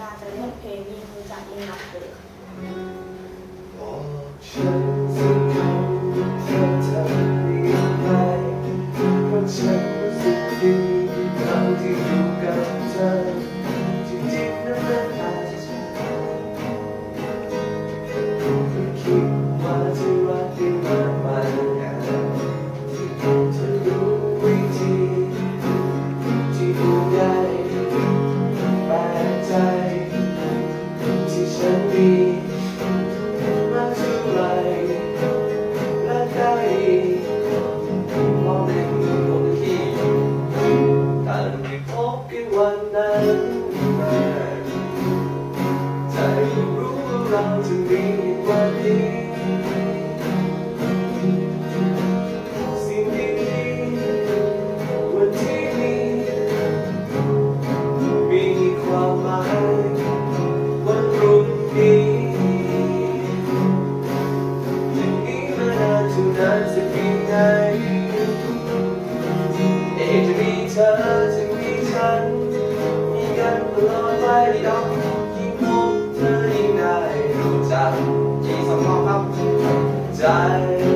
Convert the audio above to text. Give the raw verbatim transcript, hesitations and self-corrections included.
าจะเลือกเพลงนี้คือจากยิ่งรักเลยบอกฉันสักคำเธอทำดีไหมเพราะฉันรู้สึกดีตอนที่อยู่กับเธอจริงๆนั้นมันอาจจะใช่คิดว่าที่รักที่มันมันกันที่เธอรู้วิธีที่ดูได้แปลกใจที่ฉันมีมากเท่าไรและได้มองในมือของที่การที่พบกันวันนั้นมาใจรู้ว่าเราจะมีวันนี้สิ่งดีๆวันที่นี้มีความหมายวันรุ่งนี้จะมีมานานเท่านั้นสักเพียงไหนเอกจะมีเธอจะมีฉันมีกันตลอดไปดอกยิ่งพบเธอยิ่งได้รู้จักที่สองครับใจ